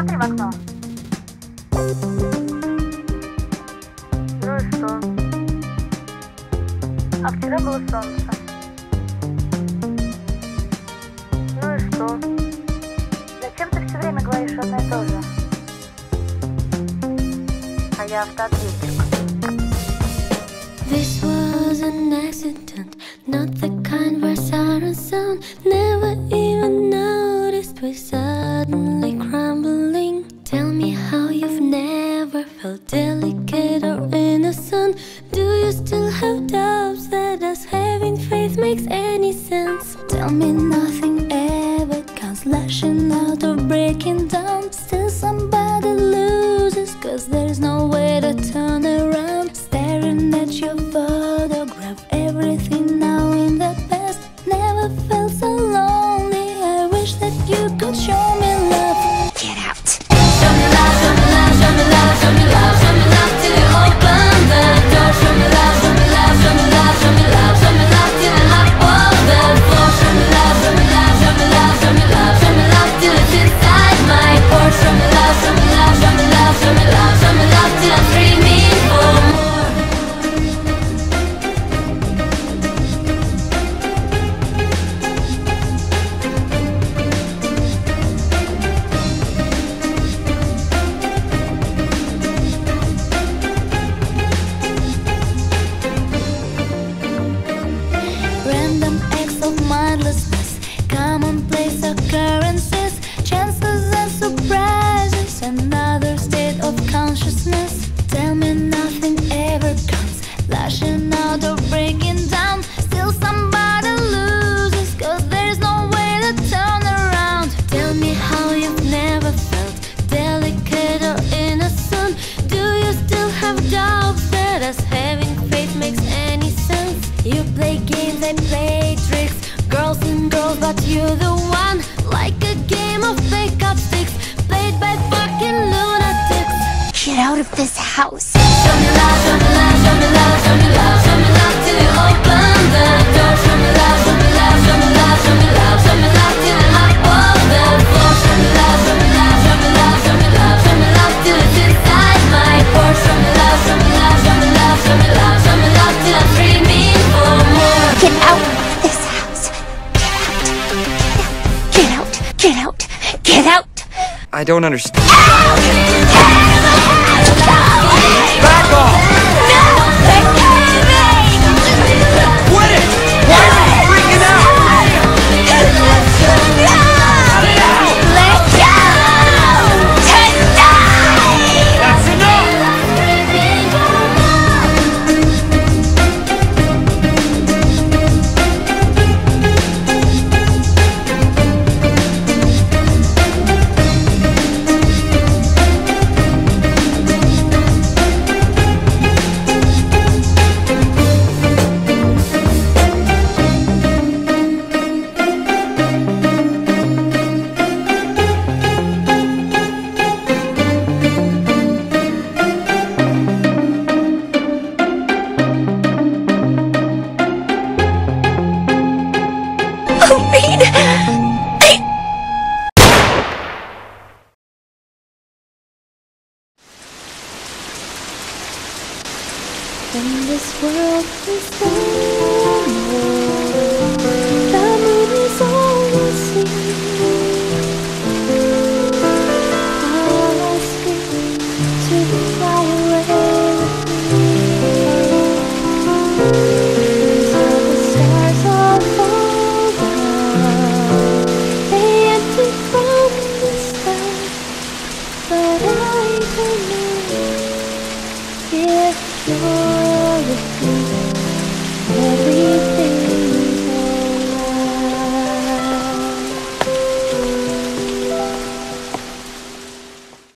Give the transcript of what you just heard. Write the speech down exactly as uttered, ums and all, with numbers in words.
посмотри в окно. Ну и что? А вчера было солнце. Ну и что? Зачем ты все время говоришь одно и то же? А я автоответчик. This was an accident, not the kind where sirens sound. Never even noticed we're suddenly crumbling. Tell me how you've never felt delicate or innocent. Do you still have doubts that us having faith makes any sense? Tell me nothing ever comes lashing out or breaking down. Still somebody loses, cause there's no way to turn around. Staring at your photograph, everything now in the past. Never felt so lonely, I wish that you could show me love. Get out. Show me love, show me love, show me love, show me love, show me love till you open the door. Show me love, show me love, show me love, show me love, show me love till you hop on the floor. Show me love, show me love, show me love, show me love, show me love till it's inside my porch. Show me love, show me love, show me love, show me love, show me love till I'm screaming for more. Random acts of mindlessness, commonplace occurrences, chances and surprises, another state of consciousness. Tell me nothing ever comes lashing out or breaking down. Still somebody loses, cause there's no way to turn around. Tell me how you've never felt delicate or innocent. Do you still have doubts that us having faith makes any sense? You play games, I play tricks, girls and girls, but you're the one. Like a game of fake-up sticks, played by fucking lunatics. Get out of this house. Show me love, show me love, show me love, show me love, show me love till you open the door. Show me love, show me love, show me love, show me love, show me love till you hop on the floor. Show me love, show me love, show me love, show me love, show me love till it's inside my porch. Show me love, show me love, show me love, show me love, show me love till I'm screaming for more. Get out of this house. Get out. Get out. Get out. Get out. I don't understand. Get out.